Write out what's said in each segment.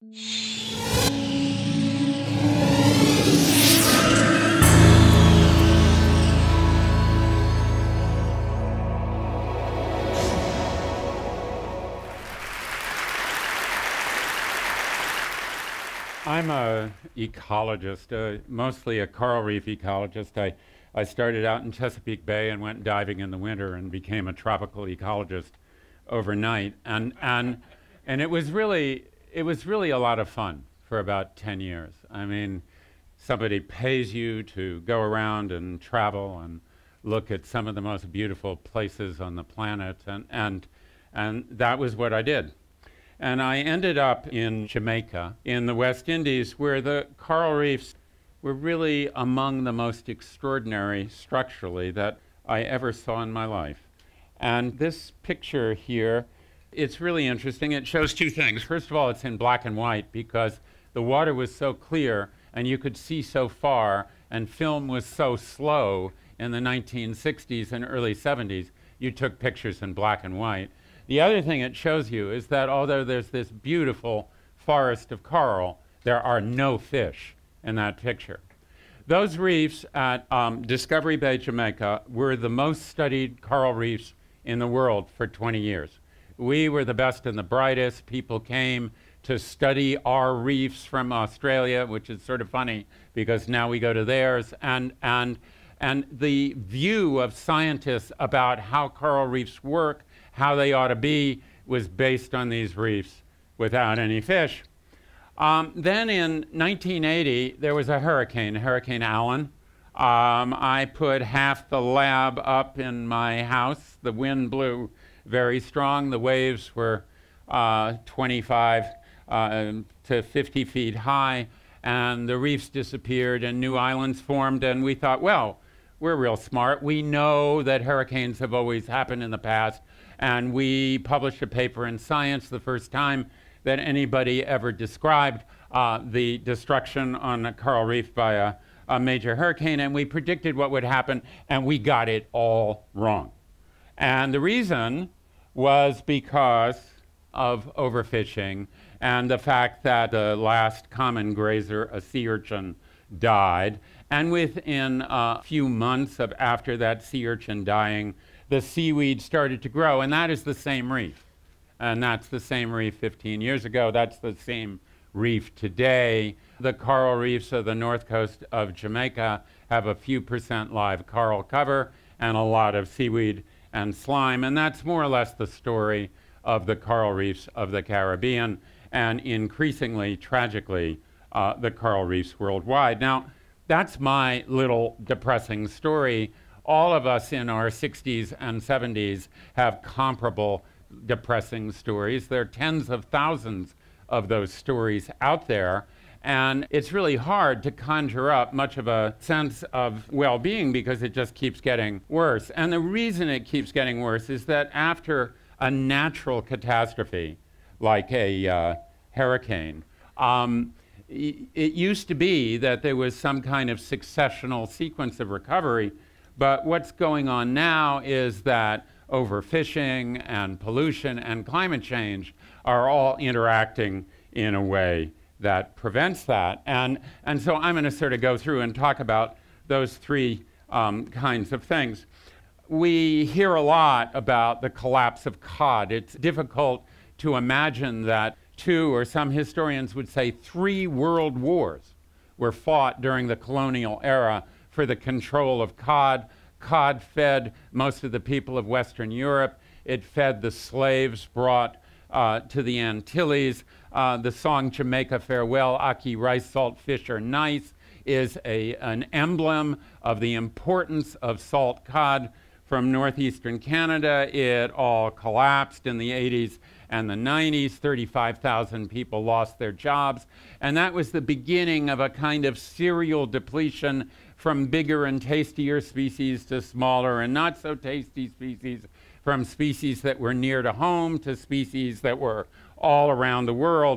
I'm an ecologist, mostly a coral reef ecologist. I started out in Chesapeake Bay and went diving in the winter and became a tropical ecologist overnight. And it was really a lot of fun for about 10 years. I mean, somebody pays you to go around and travel and look at some of the most beautiful places on the planet, and that was what I did. And I ended up in Jamaica, in the West Indies, where the coral reefs were really among the most extraordinary structurally that I ever saw in my life. And this picture here, it's really interesting. It shows two things. First of all, it's in black and white because the water was so clear and you could see so far, and film was so slow in the 1960s and early 70s, you took pictures in black and white. The other thing it shows you is that although there's this beautiful forest of coral, there are no fish in that picture. Those reefs at Discovery Bay, Jamaica, were the most studied coral reefs in the world for 20 years. We were the best and the brightest. People came to study our reefs from Australia, which is sort of funny because now we go to theirs. And the view of scientists about how coral reefs work, how they ought to be, was based on these reefs without any fish. Then in 1980, there was a hurricane, Hurricane Allen. I put half the lab up in my house. The wind blew very strong. The waves were 25 to 50 feet high, and the reefs disappeared and new islands formed, and we thought, well, we're real smart. We know that hurricanes have always happened in the past, and we published a paper in Science, the first time that anybody ever described the destruction on a coral reef by a major hurricane, and we predicted what would happen, and we got it all wrong. And the reason was because of overfishing and the fact that the last common grazer, a sea urchin, died. And within a few months after that sea urchin dying, the seaweed started to grow, and that is the same reef. And that's the same reef 15 years ago. That's the same reef today. The coral reefs of the north coast of Jamaica have a few % live coral cover and a lot of seaweed and slime, and that's more or less the story of the coral reefs of the Caribbean, and increasingly, tragically, the coral reefs worldwide. Now, that's my little depressing story. All of us in our 60s and 70s have comparable depressing stories. There are tens of thousands of those stories out there, and it's really hard to conjure up much of a sense of well-being because it just keeps getting worse. And the reason it keeps getting worse is that after a natural catastrophe like a hurricane, it used to be that there was some kind of successional sequence of recovery, but what's going on now is that overfishing and pollution and climate change are all interacting in a way that prevents that. And so I'm going to sort of go through and talk about those three kinds of things. We hear a lot about the collapse of cod. It's difficult to imagine that 2, or some historians would say 3 world wars were fought during the colonial era for the control of cod. Cod fed most of the people of Western Europe. It fed the slaves brought to the Antilles. The song Jamaica Farewell, Aki Rice Salt Fish Are Nice, is an emblem of the importance of salt cod from northeastern Canada. It all collapsed in the 80s and the 90s. 35,000 people lost their jobs. And that was the beginning of a kind of serial depletion from bigger and tastier species to smaller and not so tasty species, from species that were near to home to species that were all around the world,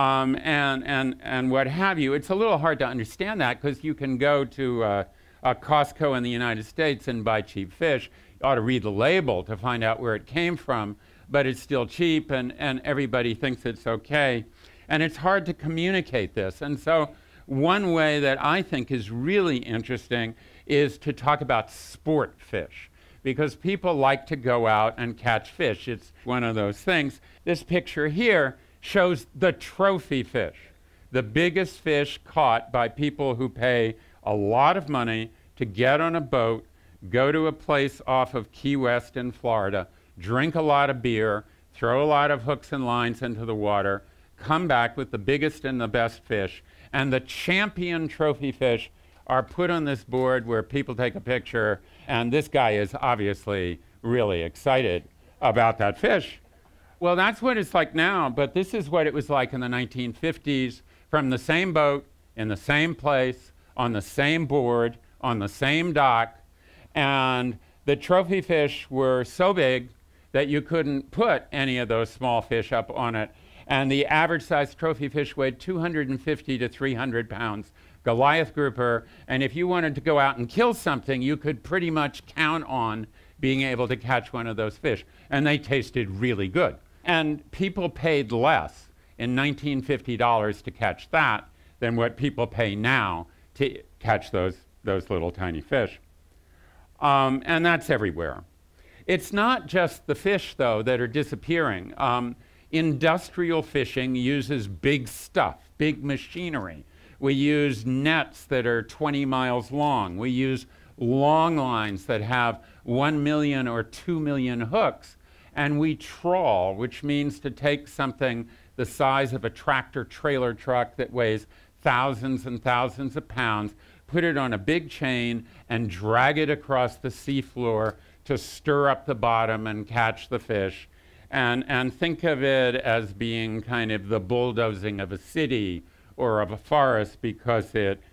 and what have you. It's a little hard to understand that because you can go to a Costco in the United States and buy cheap fish. You ought to read the label to find out where it came from, but it's still cheap, and everybody thinks it's okay. And it's hard to communicate this. And so one way that I think is really interesting is to talk about sport fish, because people like to go out and catch fish. It's one of those things. This picture here shows the trophy fish, the biggest fish caught by people who pay a lot of money to get on a boat, go to a place off of Key West in Florida, drink a lot of beer, throw a lot of hooks and lines into the water, come back with the biggest and the best fish, and the champion trophy fish are put on this board where people take a picture, and this guy is obviously really excited about that fish. Well, that's what it's like now, but this is what it was like in the 1950s, from the same boat, in the same place, on the same board, on the same dock, and the trophy fish were so big that you couldn't put any of those small fish up on it. And the average size trophy fish weighed 250 to 300 pounds, Goliath grouper. And if you wanted to go out and kill something, you could pretty much count on being able to catch one of those fish. And they tasted really good. And people paid less in 1950 dollars to catch that than what people pay now to catch those little tiny fish. And that's everywhere. It's not just the fish, though, that are disappearing. Industrial fishing uses big stuff, big machinery. We use nets that are 20 miles long. We use long lines that have 1 million or 2 million hooks. And we trawl, which means to take something the size of a tractor trailer truck that weighs thousands and thousands of pounds, put it on a big chain, and drag it across the seafloor to stir up the bottom and catch the fish. And think of it as being kind of the bulldozing of a city or of a forest, because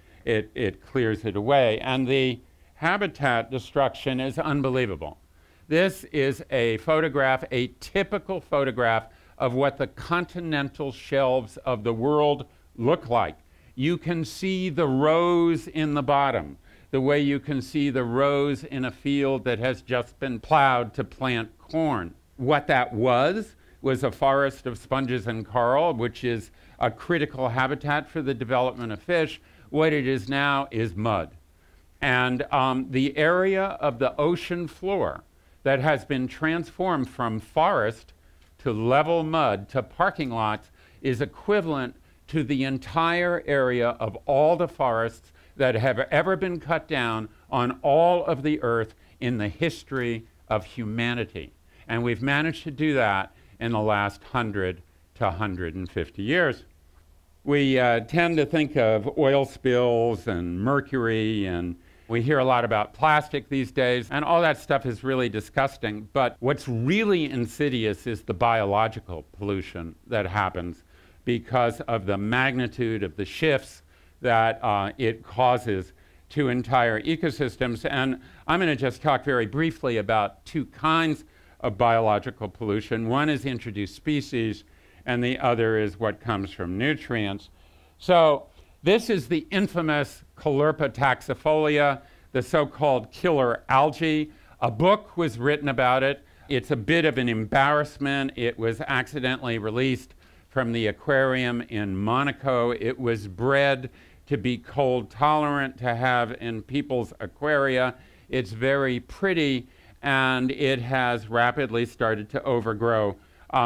it clears it away. And the habitat destruction is unbelievable. This is a photograph, a typical photograph of what the continental shelves of the world look like. You can see the rows in the bottom, the way you can see the rows in a field that has just been plowed to plant corn. What that was a forest of sponges and coral, which is a critical habitat for the development of fish. What it is now is mud. And the area of the ocean floor that has been transformed from forest to level mud to parking lots is equivalent to the entire area of all the forests that have ever been cut down on all of the earth in the history of humanity. And we've managed to do that in the last 100 to 150 years. We tend to think of oil spills and mercury, and we hear a lot about plastic these days, and all that stuff is really disgusting. But what's really insidious is the biological pollution that happens because of the magnitude of the shifts that it causes to entire ecosystems. And I'm going to just talk very briefly about two kinds of biological pollution. One is introduced species, and the other is what comes from nutrients. So this is the infamous Caulerpa taxifolia, the so-called killer algae. A book was written about it. It's a bit of an embarrassment. It was accidentally released from the aquarium in Monaco. It was bred to be cold tolerant, to have in people's aquaria. It's very pretty, and it has rapidly started to overgrow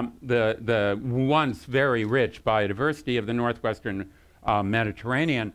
the once very rich biodiversity of the northwestern Mediterranean.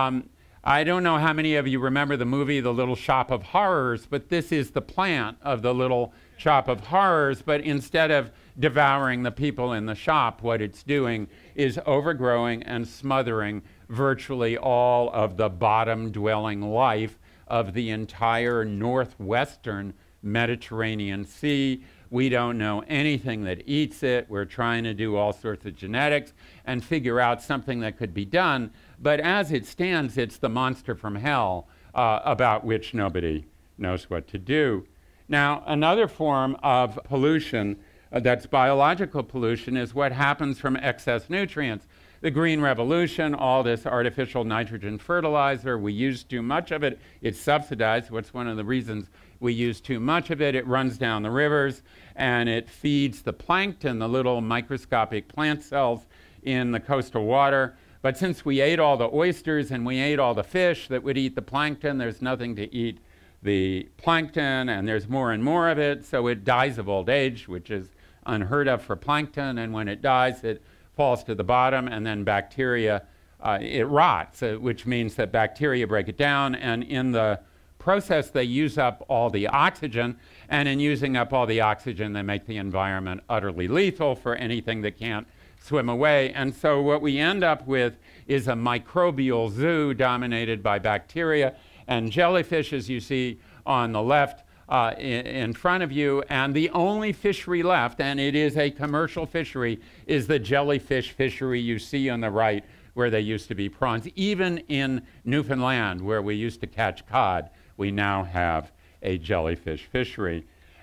I don't know how many of you remember the movie The Little Shop of Horrors, but this is the plant of the Little Shop of Horrors. But instead of devouring the people in the shop, what it's doing is overgrowing and smothering virtually all of the bottom-dwelling life of the entire northwestern Mediterranean Sea. We don't know anything that eats it. We're trying to do all sorts of genetics and figure out something that could be done. But as it stands, it's the monster from hell about which nobody knows what to do. Now, another form of pollution that's biological pollution is what happens from excess nutrients. The Green Revolution, all this artificial nitrogen fertilizer, we use too much of it. It's subsidized. What's one of the reasons we use too much of it? It runs down the rivers, and it feeds the plankton, the little microscopic plant cells in the coastal water. But since we ate all the oysters and we ate all the fish that would eat the plankton, there's nothing to eat the plankton, and there's more and more of it, so it dies of old age, which is unheard of for plankton, and when it dies, it falls to the bottom, and then bacteria, it rots, which means that bacteria break it down, and in the process, they use up all the oxygen, and in using up all the oxygen, they make the environment utterly lethal for anything that can't swim away. And so what we end up with is a microbial zoo dominated by bacteria and jellyfish, as you see on the left in front of you. And the only fishery left, and it is a commercial fishery, is the jellyfish fishery you see on the right, where they used to be prawns. Even in Newfoundland, where we used to catch cod, we now have a jellyfish fishery.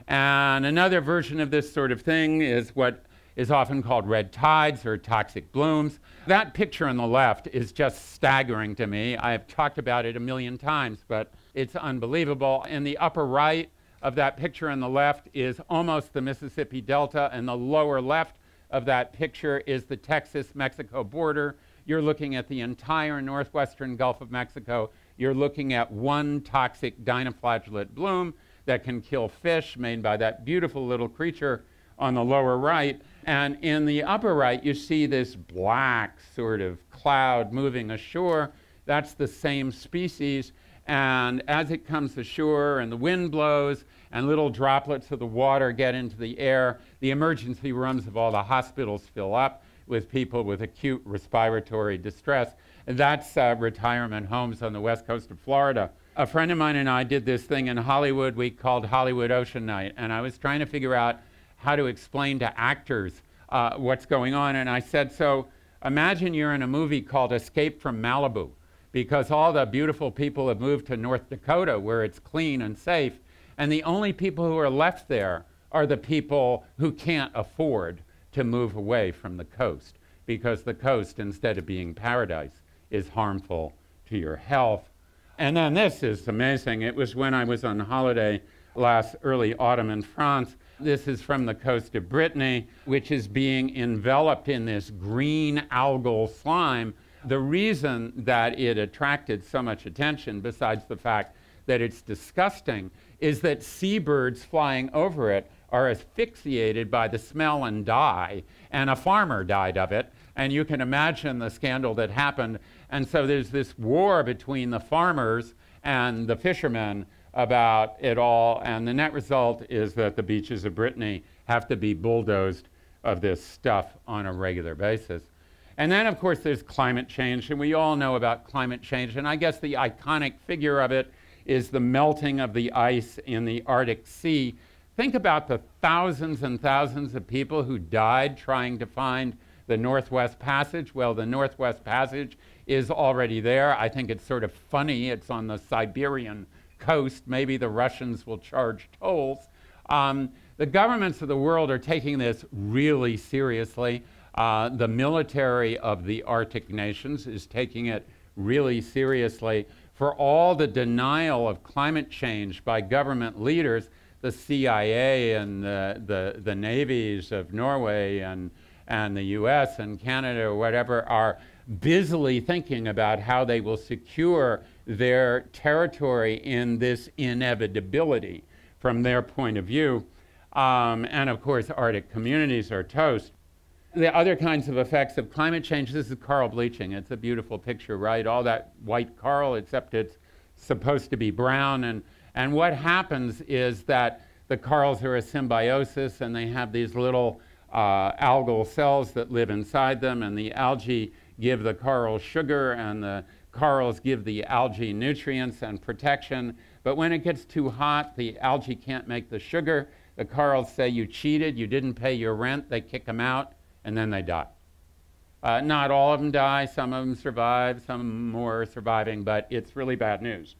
And another version of this sort of thing is what is often called red tides or toxic blooms. That picture on the left is just staggering to me. I've talked about it a million times, but it's unbelievable. In the upper right of that picture on the left is almost the Mississippi Delta, and the lower left of that picture is the Texas-Mexico border. You're looking at the entire northwestern Gulf of Mexico. You're looking at one toxic dinoflagellate bloom that can kill fish, made by that beautiful little creature on the lower right. And in the upper right, you see this black sort of cloud moving ashore. That's the same species. And as it comes ashore and the wind blows and little droplets of the water get into the air, the emergency rooms of all the hospitals fill up with people with acute respiratory distress. And that's retirement homes on the west coast of Florida. A friend of mine and I did this thing in Hollywood we called Hollywood Ocean Night, and I was trying to figure out how to explain to actors what's going on. And I said, so imagine you're in a movie called Escape from Malibu, because all the beautiful people have moved to North Dakota where it's clean and safe, and the only people who are left there are the people who can't afford to move away from the coast, because the coast, instead of being paradise, is harmful to your health. And then this is amazing. It was when I was on holiday last early autumn in France. This is from the coast of Brittany, which is being enveloped in this green algal slime. The reason that it attracted so much attention, besides the fact that it's disgusting, is that seabirds flying over it are asphyxiated by the smell and die, and a farmer died of it, and you can imagine the scandal that happened. And so there's this war between the farmers and the fishermen about it all, and the net result is that the beaches of Brittany have to be bulldozed of this stuff on a regular basis. And then, of course, there's climate change, and we all know about climate change, and I guess the iconic figure of it is the melting of the ice in the Arctic Sea. Think about the thousands and thousands of people who died trying to find the Northwest Passage. Well, the Northwest Passage is already there. I think it's sort of funny. It's on the Siberian coast. Maybe the Russians will charge tolls. The governments of the world are taking this really seriously. The military of the Arctic nations is taking it really seriously. For all the denial of climate change by government leaders, the CIA and the navies of Norway and the US and Canada or whatever are busily thinking about how they will secure their territory in this inevitability from their point of view. And of course, Arctic communities are toast. The other kinds of effects of climate change, this is coral bleaching. It's a beautiful picture, right? All that white coral, except it's supposed to be brown. And what happens is that the corals are a symbiosis, and they have these little algal cells that live inside them, and the algae give the coral sugar, and the corals give the algae nutrients and protection. But when it gets too hot, the algae can't make the sugar. The corals say, you cheated, you didn't pay your rent. They kick them out, and then they die. Not all of them die. Some of them survive. Some more are surviving, but it's really bad news.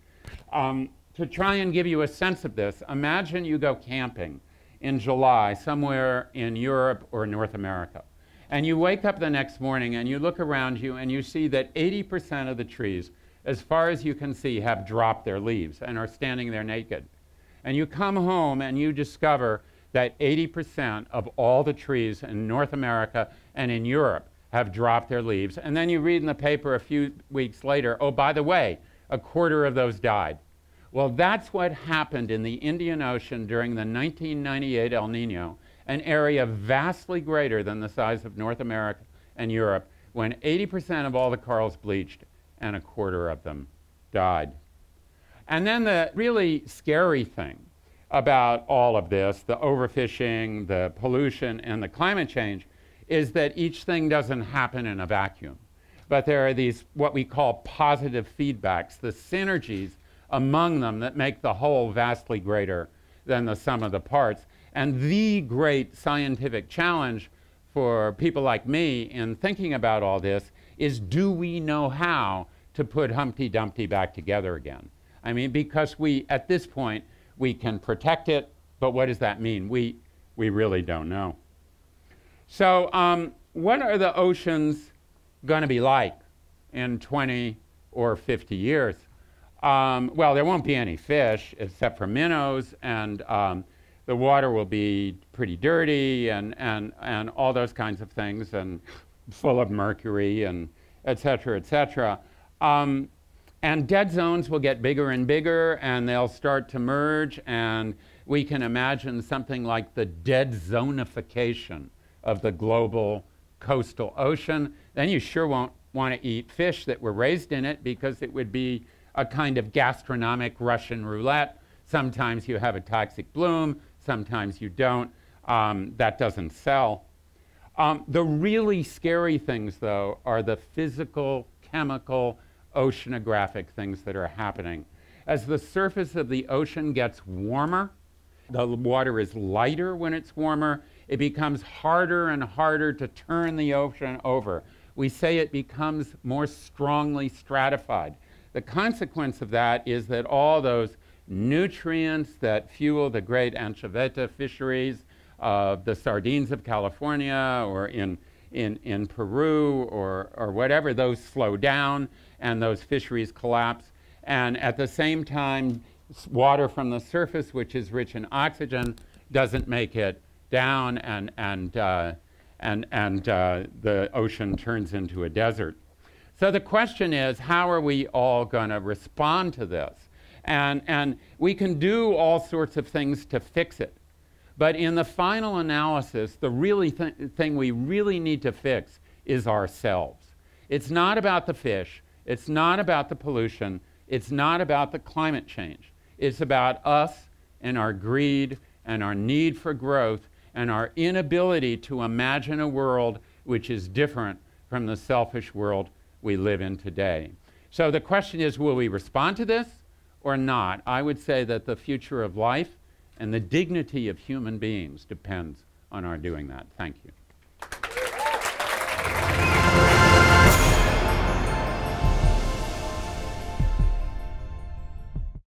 To try and give you a sense of this, imagine you go camping in July somewhere in Europe or North America. And you wake up the next morning and you look around you and you see that 80% of the trees, as far as you can see, have dropped their leaves and are standing there naked. And you come home and you discover that 80% of all the trees in North America and in Europe have dropped their leaves. And then you read in the paper a few weeks later, oh, by the way, a quarter of those died. Well, that's what happened in the Indian Ocean during the 1998 El Nino, an area vastly greater than the size of North America and Europe, when 80% of all the corals bleached and a quarter of them died. And then the really scary thing about all of this, the overfishing, the pollution, and the climate change, is that each thing doesn't happen in a vacuum. But there are these, what we call positive feedbacks, the synergies among them that make the whole vastly greater than the sum of the parts. And the great scientific challenge for people like me in thinking about all this is, do we know how to put Humpty Dumpty back together again? I mean, because at this point, we can protect it, but what does that mean? We really don't know. So what are the oceans going to be like in 20 or 50 years? Well, there won't be any fish except for minnows, and the water will be pretty dirty and all those kinds of things, and full of mercury and et cetera, et cetera. And dead zones will get bigger and bigger, and they'll start to merge, and we can imagine something like the dead zonification of the global coastal ocean. Then you sure won't want to eat fish that were raised in it, because it would be a kind of gastronomic Russian roulette. Sometimes you have a toxic bloom, sometimes you don't. That doesn't sell. The really scary things, though, are the physical, chemical, oceanographic things that are happening. As the surface of the ocean gets warmer, the water is lighter when it's warmer, it becomes harder and harder to turn the ocean over. We say it becomes more strongly stratified. The consequence of that is that all those nutrients that fuel the great anchoveta fisheries, the sardines of California or in Peru or whatever, those slow down and those fisheries collapse. And at the same time, water from the surface, which is rich in oxygen, doesn't make it down, and the ocean turns into a desert. So the question is, how are we all going to respond to this? And we can do all sorts of things to fix it. But in the final analysis, the really thing we really need to fix is ourselves. It's not about the fish. It's not about the pollution. It's not about the climate change. It's about us and our greed and our need for growth and our inability to imagine a world which is different from the selfish world we live in today. So the question is, will we respond to this or not? I would say that the future of life and the dignity of human beings depends on our doing that. Thank you.